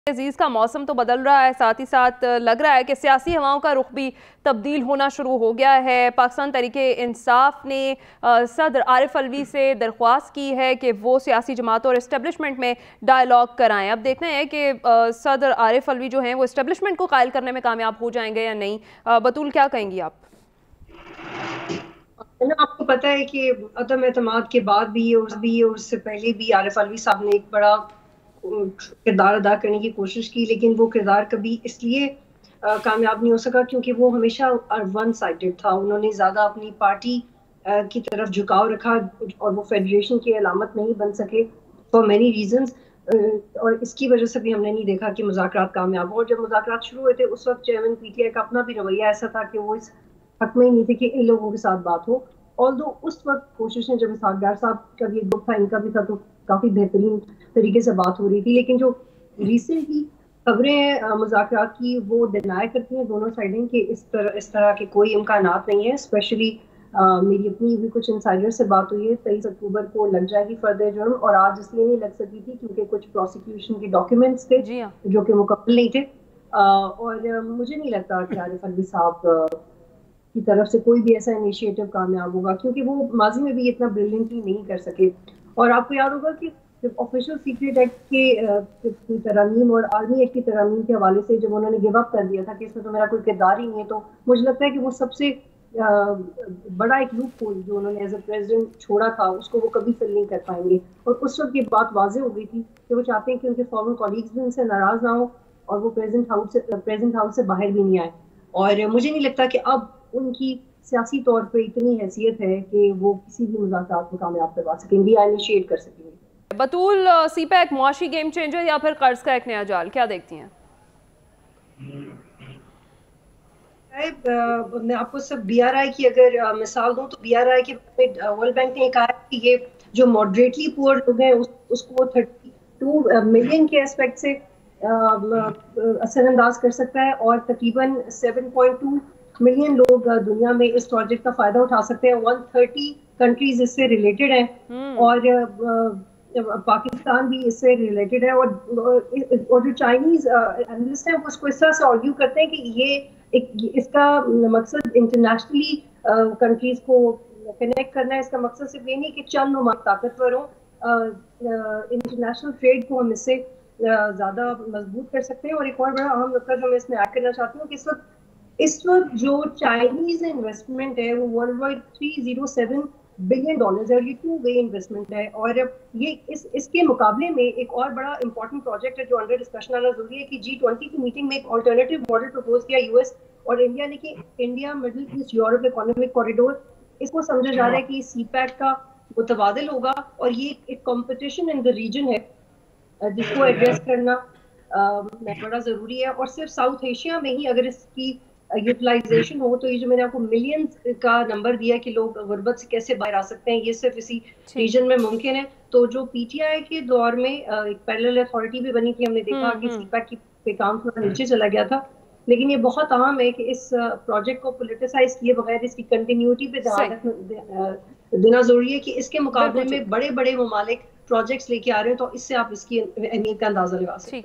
अजीज का मौसम तो बदल रहा है, साथ ही साथ लग रहा है कि सियासी हवाओं का रुख भी तब्दील होना शुरू हो गया है। पाकिस्तान तहरीके इंसाफ ने सदर आरिफ अलवी से दरख्वास्त की है कि वो सियासी जमातों और इस्टेब्लिशमेंट में डायलॉग कराएं। अब देखना है कि सदर आरिफ अलवी जो हैं वो इस्टेब्लिशमेंट को कायल करने में कामयाब हो जाएंगे या नहीं। बतूल, क्या कहेंगी आप? आपको पता है कि अदम एतमाद के बाद भी और उससे पहले भी आरिफ अलवी साहब ने एक बड़ा किरदार अदा करने की कोशिश की, लेकिन वो किरदार कभी इसलिए कामयाब नहीं हो सका क्योंकि वो हमेशा वन साइडेड था। उन्होंने ज्यादा अपनी पार्टी की तरफ झुकाव रखा और वो फेडरेशन की अलामत नहीं बन सके फॉर मेनी रीजंस। और इसकी वजह से भी हमने नहीं देखा कि मुज़ाकरात कामयाब हो। और जब मुज़ाकरात शुरू हुए थे उस वक्त चेयरमैन पीटीआई का अपना भी रवैया ऐसा था कि वो इस हक में ही नहीं थे कि इन लोगों के साथ बात हो। ऑल्दो उस वक्त कोशिशें, जब इसहाक डार साहब का भी एक ग्रुप था, इनका भी था, तो काफी बेहतरीन तरीके से बात हो रही थी। लेकिन जो रिसेंटली खबरें हैं मुज़ाकरात की, वो डिनाई करती हैं दोनों साइडें कि इस तरह के कोई इम्कानात नहीं है। स्पेशली मेरी अपनी भी कुछ इंसाइडर से बात हुई है, 23 अक्टूबर को लग जाएगी फर्दर जुर्म, और आज इसलिए नहीं लग सकी थी क्योंकि कुछ प्रोसिक्यूशन के डॉक्यूमेंट्स थे जी हाँ। जो कि मुकम्मल नहीं थे। और मुझे नहीं लगता कि आरिफ अलवी साहब की तरफ से कोई भी ऐसा इनिशिएटिव कामयाब होगा, क्योंकि वो माजी में भी इतना ब्रिलियंटली नहीं कर सके। और आपको याद होगा कि जब ऑफिशियल सीक्रेट एक्ट के तरमीम और आर्मी एक्ट की तरमीम के हवाले से जब उन्होंने गिव अप कर दिया था कि इसमें तो मेरा कोई किरदार ही नहीं है, तो मुझे लगता है कि वो सबसे बड़ा एक लूप होल जो उन्होंने एज ए प्रेसिडेंट छोड़ा था, उसको वो कभी फिल नहीं कर पाएंगे। और उस वक्त ये बात वाजे हो गई थी कि वो चाहते हैं कि उनके फॉर्मर कॉलीग्स भी उनसे नाराज ना हो और वो प्रेजेंट हाउस से बाहर भी नहीं आए। और मुझे नहीं लगता कि अब उनकी सियासी तौर पे इतनी हैसियत है कि वो किसी भी मुज़ाकरात को कामयाब करवा सकेंगे या इनिशिएट कर सकेंगे। बतूल, सीपैक मुआशी गेम चेंजर या फिर कर्ज का एक नया जाल, क्या देखती हैं? मैं आपको सब बीआरआई की अगर मिसाल दूं तो बीआरआई के वर्ल्ड बैंक ने कहा है कि ये जो मॉडरेटली पुअर लोग हैं उसको 32 मिलियन के एस्पेक्ट से असरअंदाज कर सकता है, और तकरीबन 7.2 मिलियन लोग दुनिया में इस प्रोजेक्ट का फायदा उठा सकते हैं। 130 कंट्रीज इससे रिलेटेड हैं और पाकिस्तान भी इससे रिलेटेड है। और जो चाइनीज एनालिस्ट हैं वो उसको इस तरह से आर्ग्यू करते हैं कि इसका मकसद इंटरनेशनली कंट्रीज को कनेक्ट करना है। इसका मकसद सिर्फ ये नहीं कि चंद नुमाइंदे ताकतवर हों, इंटरनेशनल ट्रेड को हम इससे ज्यादा मजबूत कर सकते हैं। और एक और बड़ा अहम नुकता जो मैं इसमें ऐड करना चाहती हूँ कि इस वक्त जो चाइनीज इन्वेस्टमेंट है वो वर्ल्ड वाइड $307 बिलियन है, और ये टू वे इन्वेस्टमेंट है। और ये इसके मुकाबले में एक और बड़ा इंपॉर्टेंट प्रोजेक्ट है जो अंडर डिस्कशन आना जरूरी है कि G20 की मीटिंग में एक ऑल्टरनेटिव मॉडल प्रपोज किया यूएस और इंडिया ने कि India Middle East Europe economic corridor. इसको समझा जा रहा है कि सीपैक का मुतबादिल होगा और ये एक कॉम्पिटिशन इन द रीजन है जिसको एड्रेस करना बड़ा जरूरी है। और सिर्फ साउथ एशिया में ही अगर इसकी यूटिलाइजेशन हो तो ये जो मैंने आपको मिलियंस का नंबर दिया कि लोग गुर्बत से कैसे बाहर आ सकते हैं, ये सिर्फ इसी रीजन में मुमकिन है। तो जो पीटीआई के दौर में एक पैरेलल अथॉरिटी भी बनी थी, हमने देखा कि सीपैक पे काम थोड़ा नीचे चला गया था, लेकिन ये बहुत अहम है कि इस प्रोजेक्ट को पोलिटिसाइज किए बगैर इसकी कंटिन्यूटी पे ध्यान देना जरूरी है कि इसके मुकाबले में बड़े बड़े ममालिक प्रोजेक्ट्स लेके आ रहे हैं, तो इससे आप इसकी अहमियत का अंदाजा लगा सकते हैं।